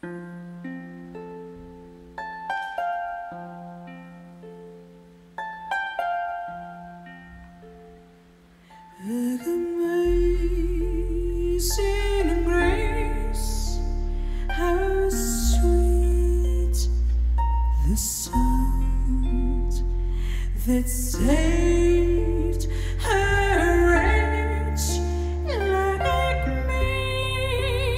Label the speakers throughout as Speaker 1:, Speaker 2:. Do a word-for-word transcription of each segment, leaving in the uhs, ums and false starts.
Speaker 1: Amazing grace, how sweet the sound that saved a wretch like me.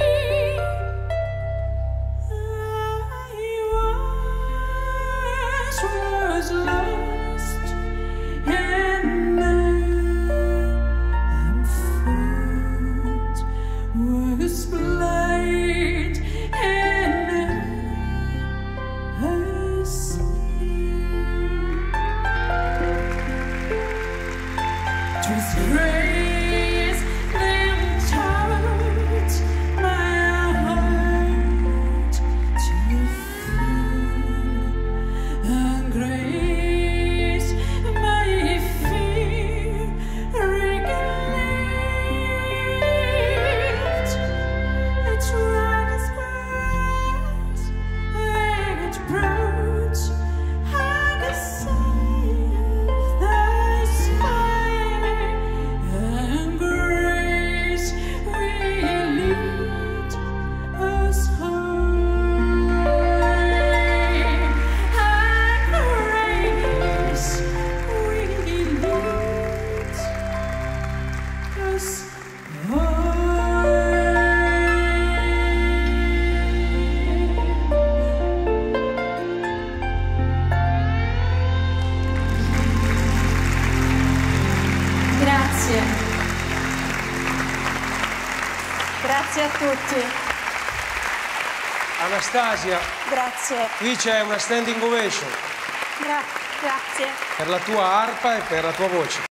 Speaker 1: I once was lost, and was blind, and I see. 'Twas grace that taught my heart to feel, and grace my fear relieved. It's right as grass that brought I could save thy smile, and grace will lead us home. And grace will lead us home.
Speaker 2: Grazie. Grazie a tutti.
Speaker 3: Anastasia,
Speaker 2: Grazie.
Speaker 3: qui c'è una standing ovation
Speaker 2: Gra- grazie.
Speaker 3: per la tua arpa e per la tua voce.